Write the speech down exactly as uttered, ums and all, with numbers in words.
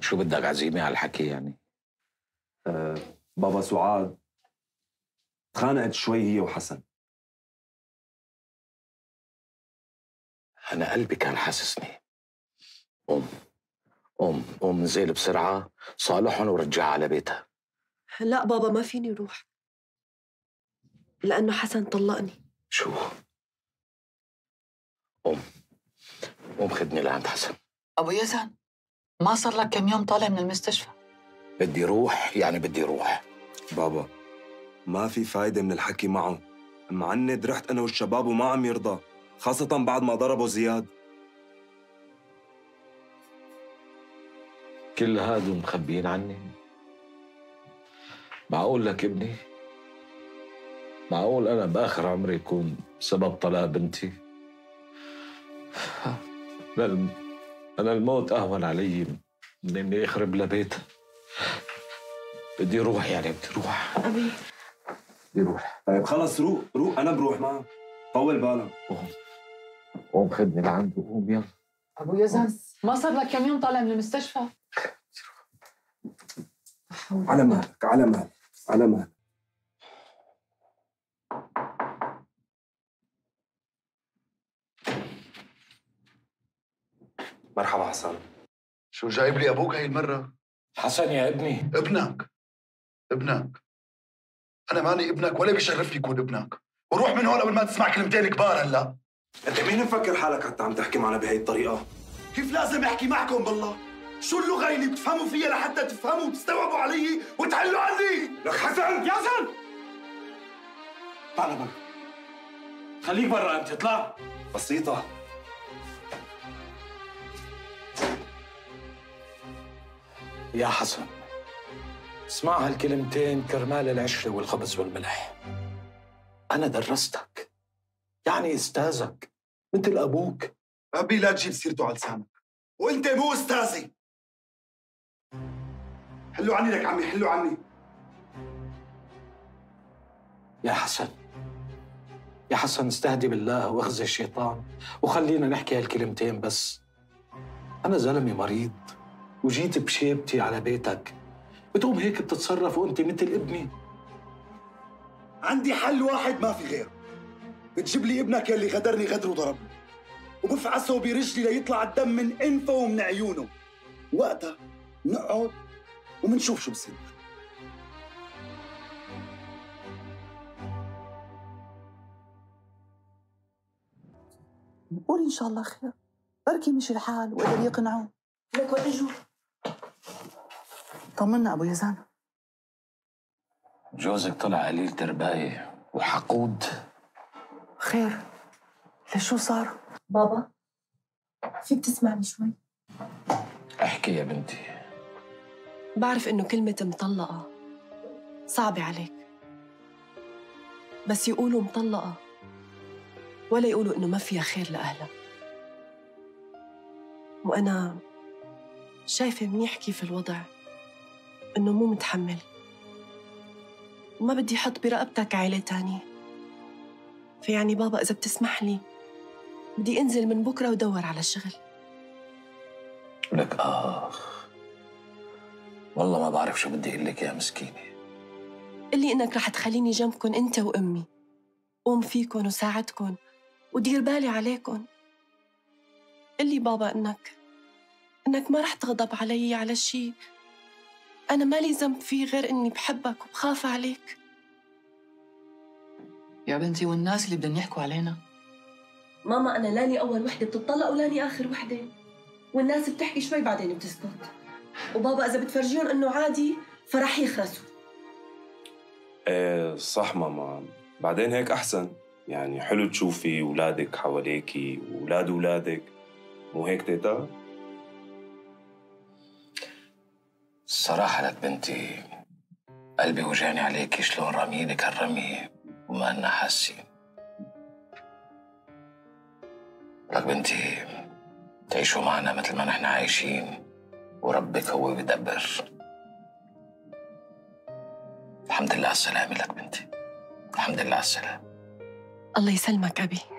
شو بدك عزيمة على الحكي يعني؟ أه بابا سعاد تخانقت شوي هي وحسن. أنا قلبي كان حاسسني. قوم قوم قوم نزل بسرعة، صالحهم ورجعها على بيتها. لا بابا، ما فيني روح لأنه حسن طلقني. شو؟ قوم قوم خدني لعند حسن. أبو يزن، ما صار لك كم يوم طالع من المستشفى؟ بدي روح يعني بدي روح. بابا ما في فايدة من الحكي معه، معند رحت أنا والشباب وما عم يرضى، خاصة بعد ما ضربوا زياد. كل هادو مخبيين عني؟ معقول لك ابني؟ معقول أنا بآخر عمري يكون سبب طلاق بنتي؟ أنا الموت أهون علي من إني أخرب لبيتها. بدي روح يعني بدي روح. أبي بدي روح. طيب خلص روح روح، أنا بروح معك، طول بالك. قوم قوم خدني لعنده، قوم يلا. أبو يزن، ما صار لك كم يوم طالع من المستشفى؟ على مهلك على مهلك على مهلك. مرحبا حسن. شو جايب لي ابوك هاي المره؟ حسن يا ابني. ابنك ابنك انا ماني ابنك ولا بيشرفني يكون ابنك، وروح من هون قبل ما تسمع كلمتين كبار. هلا انت مين مفكر حالك حتى عم تحكي معنا بهي الطريقه؟ كيف لازم احكي معكم بالله؟ شو اللغه اللي بتفهموا فيها لحتى تفهموا وتستوعبوا علي وتحلوا عني؟ لك حسن. يا حسن تعال برا، خليك برا انت، اطلع. بسيطه. يا حسن اسمع هالكلمتين كرمال العشرة والخبز والملح. أنا درستك، يعني أستاذك مثل أبوك. أبي لا تجيب سيرته على لسانك، وأنت مو أستاذي. حلوا عني لك عمي، حلوا عني. يا حسن يا حسن استهدي بالله واخزي الشيطان وخلينا نحكي هالكلمتين بس. أنا زلمة مريض وجيت بشيبتي على بيتك، بتقوم هيك بتتصرف وأنت مثل ابني؟ عندي حل واحد ما في غيره، بتجيب لي ابنك يلي غدرني غدر وضربني وبفعسه برجلي ليطلع الدم من انفه ومن عيونه، وقتها نقعد ومنشوف شو بصير. قول إن شاء الله خير، بركي مشي الحال وقدر يقنعوه. لك وإجوا. طمنا أبو يزن. جوزك طلع قليل ترباية وحقود. خير، لشو صار؟ بابا فيك تسمعني شوي؟ احكي يا بنتي. بعرف إنه كلمة مطلقة صعبة عليك، بس يقولوا مطلقة ولا يقولوا إنه ما فيها خير لأهلها. وأنا شايفة منيح كيف الوضع، إنه مو متحمل وما بدي أحط برقبتك عائلة تانية. فيعني بابا إذا بتسمح لي بدي أنزل من بكرة ودور على الشغل. لك آخ، والله ما بعرف شو بدي أقول لك يا مسكينة. قلي إنك رح تخليني جنبكن أنت وأمي، قوم فيكن وساعدكن ودير بالي عليكن. قلي بابا إنك إنك ما رح تغضب علي على شيء أنا مالي ذنب فيه غير إني بحبك وبخاف عليك. يا بنتي، والناس اللي بدهم يحكوا علينا؟ ماما أنا لاني أول وحدة بتطلق ولاني آخر وحدة، والناس بتحكي شوي بعدين بتسكت. وبابا إذا بتفرجيهم إنه عادي فرح يخرسوا. ايه صح ماما، بعدين هيك أحسن، يعني حلو تشوفي أولادك حواليكي وأولاد أولادك، مو هيك تيتا؟ الصراحة لك بنتي قلبي وجعني عليكي شلون رامينك هالرمية وما لنا حاسين. لك بنتي تعيشوا معنا مثل ما نحن عايشين وربك هو بيدبر. الحمد لله على السلامة لك بنتي، الحمد لله على السلامة. الله يسلمك أبي.